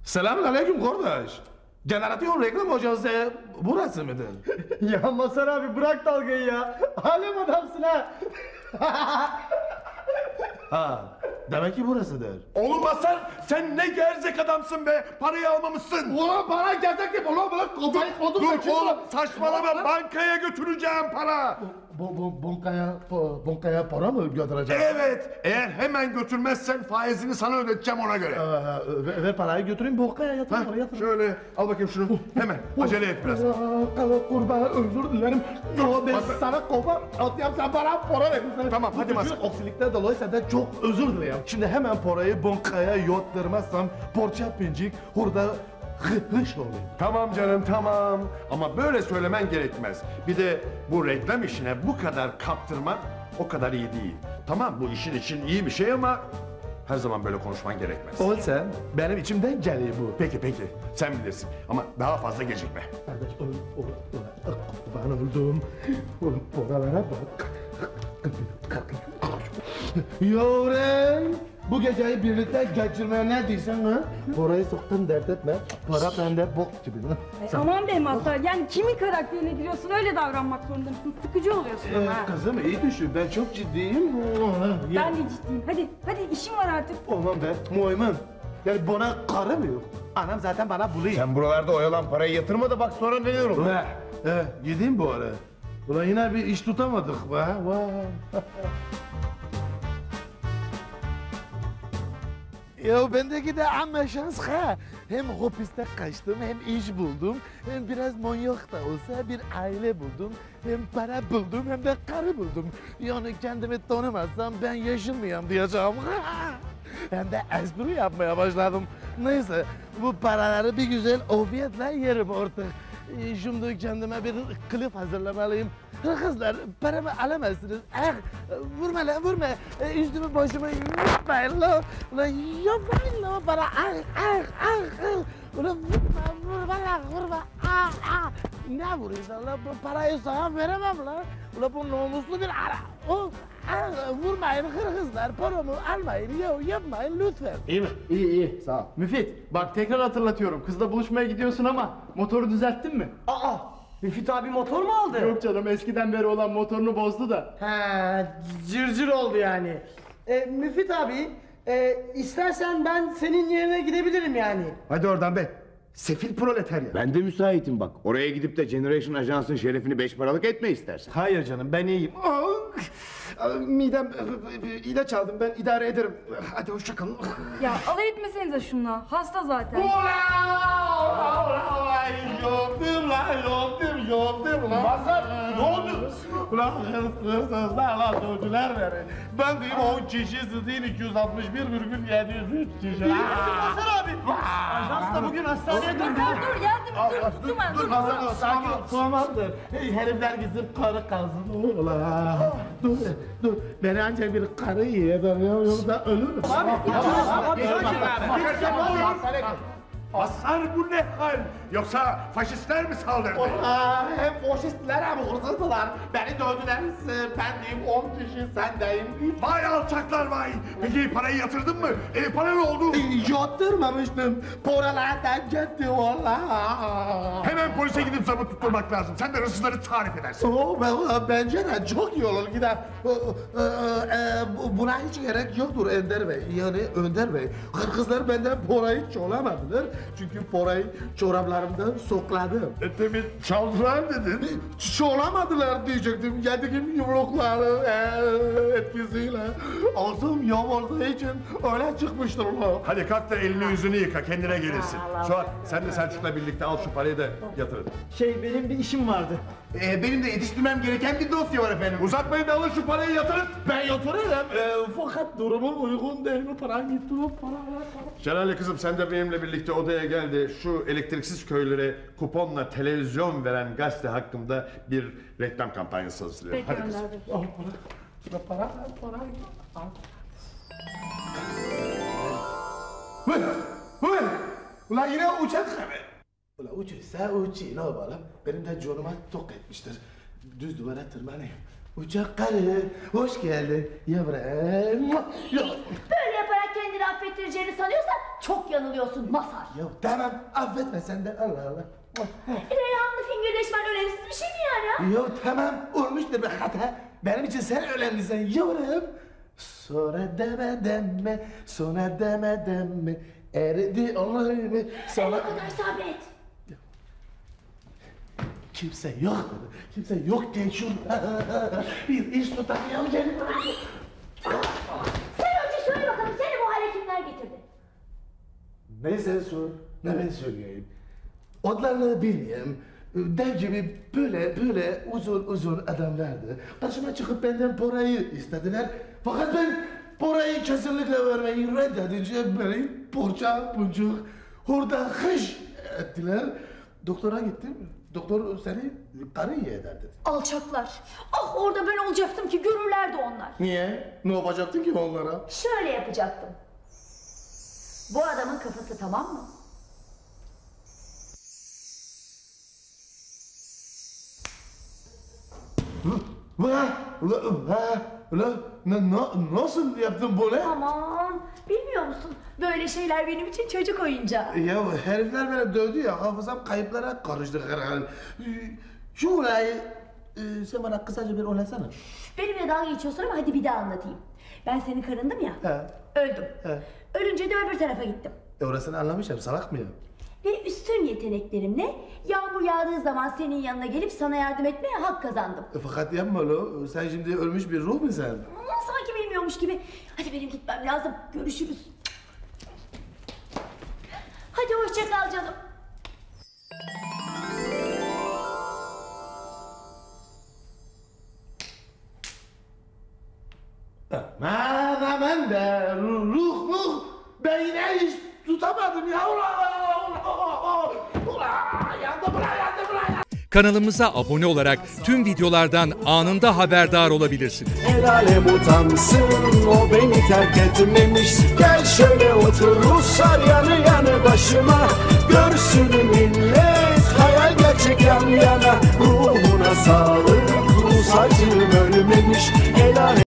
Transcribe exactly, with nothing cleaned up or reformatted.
Selamünaleyküm kardeş. Jeneratör reklam ajansı burası mıdır? Ya Mazhar abi bırak dalgayı ya. Alem adamsın ha. Ha, demek ki burasıdır. Oğlum Hasan, sen ne gerzek adamsın be, parayı almamışsın. Ulan bana gelecek değil, ulan bana kafayı kodum. Dur oğlum, saçmalama, bankaya götüreceğim para. Bon, bon, bonkaya, bonkaya para mı götüreceğim? Evet, eğer hemen götürmezsen faizini sana ödeteceğim ona göre. Ee, ver, ver parayı götüreyim, bonkaya yatırın, Ha, oraya yatırın. şöyle, al bakayım şunu, hemen, acele et biraz. Aa, kurban, özür dilerim. Yo, ben Bak- sana kova atıyorum, sen bana para ver. Tamam, hadi Bütün Mazhar. aksilikler dolayı senden çok özür dilerim. Şimdi hemen parayı bonkaya yatırmazsam, borça pincik, hurda hı- hış oluyor. Tamam canım, tamam. Ama böyle söylemen gerekmez. Bir de bu reklam işine bu kadar kaptırman o kadar iyi değil. Tamam, bu işin için iyi bir şey ama her zaman böyle konuşman gerekmez. Ol sen, benim içimden geliyor bu. Peki peki, sen bilirsin ama daha fazla gecikme. Kardeş, öl, öl, öl, ben öldüm. Ulan paralara bak. Yavrum, bu geceyi birlikte geçirmeye ne diyorsun ha? Parayı soktum, dert etme. Para bende bok gibi lan. Ay, aman be Mazhar, yani kimin karakterine giriyorsun öyle davranmak zorunda mısın? Sıkıcı oluyorsun ama. ha. Ee, kızım iyi düşün, ben çok ciddiyim. Ya, Ben de ciddiyim. Hadi, hadi işim var artık. aman be, muaymen. Yani bana karı mı yok? Anam zaten bana buluyor. Sen buralarda oyalan parayı yatırma da bak sonra ne diyorum. Ve, e, gideyim bu ara. Ulan yine bir iş tutamadık be. Vay. Ya bendeki de amma şans ha. Hem hapiste kaçtım, hem iş buldum, hem biraz manyak da olsa bir aile buldum, hem para buldum, hem de karı buldum. Yani kendimi tanımazsam ben yaşılmayayım diyeceğim. Hem de espri yapmaya başladım. Neyse, bu paraları bir güzel afiyetle yerim artık. Ee, Şimdi kendime bir klip hazırlamalıyım. Kızlar, paramı alamazsınız. Ah, vurma lan, vurma. Ee, Üstümü başımı yapmayın lan. Ulan yapmayın lan bana. Ah, ah, ah, ah. Ulan vurma, vurma lan, vurma. Ah, ah. Ne vuruyorsun lan? Bu parayı sana veremem lan. Ulan bu namuslu bir ara. Oh, ah, vurmayın kızlar, paramı almayın. Ya, yapmayın lütfen. İyi mi? İyi iyi sağ ol. Müfit bak tekrar hatırlatıyorum. Kızla buluşmaya gidiyorsun ama motoru düzelttin mi? Aa, Müfit abi motor mu aldı? Yok canım eskiden beri olan motorunu bozdu da. He, cırcır oldu yani. E, Müfit abi, e, istersen ben senin yerine gidebilirim yani. Hadi oradan be. Sefil proletarya. Ben de müsaitim bak. Oraya gidip de Generation Ajans'ın şerefini beş paralık etme istersen. Hayır canım ben iyiyim. Aa, midem ilaç aldım ben idare ederim. Hadi hoşça kalın. Ya alay etmesenize şunla. Hasta zaten. Yordum lan, yordum, yordum lan. Mazhar, ne oldu? Ulan hırsızlarla dövdüler beni. Ben diyeyim on kişi, siz deyin iki yüz altmış bir virgül yedi yüz üç kişi. Mazhar abi. Ajans da bugün hastaneye döndü. Mazhar dur geldim. Dur, tuttum ben. Dur. Mazhar, sakin ol. Tamamdır. Hey, herifler gitsin karı kalsın. Ulan. Dur, dur. Beni ancak bir karı yiyebiliyor, yoksa ölürüm. Mazhar bu ne hal? Yoksa faşistler mi saldırdı? Aa, hem faşistler hem hırsızdılar. Beni dövdüler. Ben diyeyim on kişi, sen deyim üç. Vay alçaklar vay! Peki parayı yatırdın mı? E para ne oldu? Yatırmamıştım. Paralardan gitti vallahi. Hemen polise gidip zabıt tutturmak lazım. Sen de hırsızları tarif edersin. Oo, ben, bence de çok iyi olur gider. Ee, e, e, buna hiç gerek yoktur Ender Bey. Yani Önder Bey. Kızlar benden parayı çalamadılar. Çünkü parayı çoraplarımdan sokladım. E demin çaldılar dedin. Çalamadılar diyecektim. Yediğim yumrukları e, etkisiyle. Ağzım yamulduğu için öyle çıkmıştır o. Hadi kalk da elini yüzünü yıka, kendine gelirsin. Suat, sen de Selçuk'la birlikte al şu parayı da yatırın. Şey benim bir işim vardı. Ee, benim de yetiştirmem gereken bir dosya var efendim. Uzatmayın da alın şu parayı yatırın. Ben yatırırım. E, fakat durumum uygun değil mi? Param gitti mi? Para, para. Şelale kızım sen de benimle birlikte odaya gel de şu elektriksiz köylere kuponla televizyon veren gazete hakkında bir reklam kampanyası hazırlayalım. Peki Hadi kızım. Önder Bey. Al para. Şuna para, para. Al. Vay, vay. Ulan yine uçak abi. Ulan uçuysa uçuyor, ne yapalım? Benim de canıma tok etmiştir. Düz duvara tırmanayım. Uçak karı, hoş geldin yavrum. Böyle yaparak kendini affettireceğini sanıyorsan çok yanılıyorsun Mazhar. Ya tamam affetme sen de Allah Allah. Reyhan'la fingirdeşmen önemsiz bir şey mi yani? Ya tamam olmuştur bir hata. Benim için sen önemlisin yavrum. Sonra demeden mi, sonra demeden mi, eridi olur mu? Sonra... Ne kadar sabret. Kimse yok, kimse yok diye şurada. Bir iş tutamıyorum canım. Sen önce söyle bakalım seni bu hale kimler getirdi? Ne sen sor, ne ben söyleyeyim. Adlarını bilmiyorum. Dev gibi böyle böyle uzun uzun adamlardı. Karşıma çıkıp benden parayı istediler. Fakat ben parayı kesinlikle vermeyi reddedince beni porça puncuk hurda hış ettiler. Doktora gittim. Doktor seni karı iyi eder dedi. Alçaklar. Ah orada ben olacaktım ki görürlerdi onlar. Niye? Ne yapacaktın ki onlara? Şöyle yapacaktım. Bu adamın kafası tamam mı? Va, va, va, la, na, na, nasıl yaptın bunu? Aman bilmiyor musun? Böyle şeyler benim için çocuk oyuncağı. Ya herifler beni dövdü ya hafızam kayıplara karıştı herhalde. Şu olayı e, sen bana kısaca bir olasana. Benimle dalga geçiyorsun ama hadi bir daha anlatayım. Ben senin karındım ya. He. Öldüm. He. Ölünce de öbür tarafa gittim. E orasını anlamışım salak mıyım? Ve üstün yeteneklerimle yağmur yağdığı zaman senin yanına gelip sana yardım etmeye hak kazandım. E, fakat yapma lo. Sen şimdi ölmüş bir ruh musun sen? Aman sanki bilmiyormuş gibi. Hadi benim gitmem lazım. Görüşürüz. Hadi hoşça kal canım. Aman aman be ruh muh beyne hiç tutamadım ya. Ula ula ula yandım ula yandım ula. Kanalımıza abone olarak tüm videolardan anında haberdar olabilirsiniz. El alem utansın o beni terk etmemiş. Gel şöyle otur Ruslar yanı yanı başıma. Görsün millet hayal gerçek yan yana. Ruhuna sağlık Rus acım ölmemiş. El alem